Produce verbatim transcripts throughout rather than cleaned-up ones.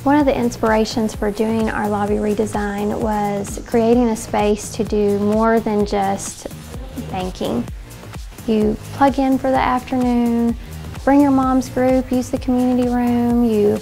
One of the inspirations for doing our lobby redesign was creating a space to do more than just banking. You plug in for the afternoon, bring your mom's group, use the community room, you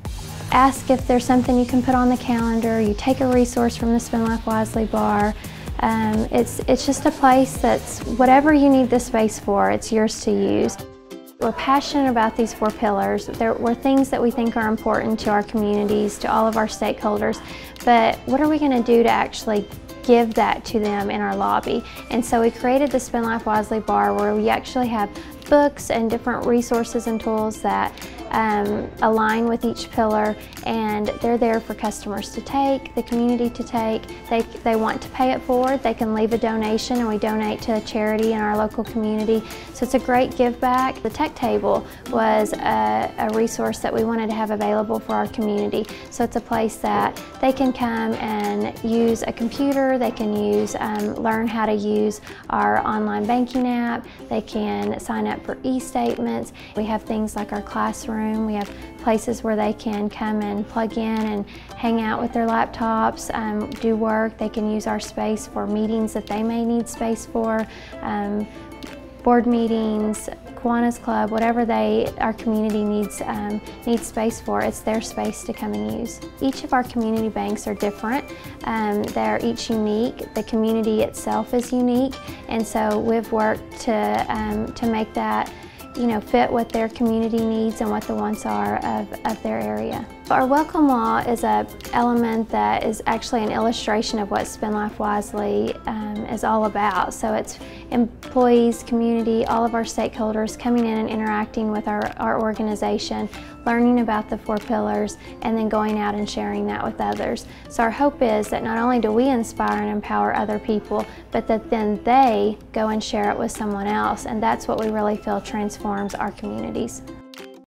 ask if there's something you can put on the calendar, you take a resource from the Spend Life Wisely bar. Um, it's, it's just a place that's whatever you need the space for, it's yours to use. We're passionate about these four pillars. There were things that we think are important to our communities, to all of our stakeholders, but what are we going to do to actually give that to them in our lobby? And so we created the Spend Life Wisely bar where we actually have books and different resources and tools that um, align with each pillar, and they're there for customers to take, the community to take. They, they want to pay it forward, they can leave a donation, and we donate to a charity in our local community. So it's a great give back. The tech table was a, a resource that we wanted to have available for our community. So it's a place that they can come and use a computer, they can use, um, learn how to use our online banking app, they can sign up for e-statements. We have things like our classroom. We have places where they can come and plug in and hang out with their laptops, um, do work. They can use our space for meetings that they may need space for, um, board meetings, Kiwanis Club, whatever they, our community needs, um, needs space for, it's their space to come and use. Each of our community banks are different. Um, they're each unique. The community itself is unique, and so we've worked to, um, to make that you know, fit what their community needs and what the wants are of, of their area. Our welcome law is an element that is actually an illustration of what Spend Life Wisely um, is all about. So it's employees, community, all of our stakeholders coming in and interacting with our, our organization, learning about the four pillars, and then going out and sharing that with others. So our hope is that not only do we inspire and empower other people, but that then they go and share it with someone else, and that's what we really feel transforms our communities.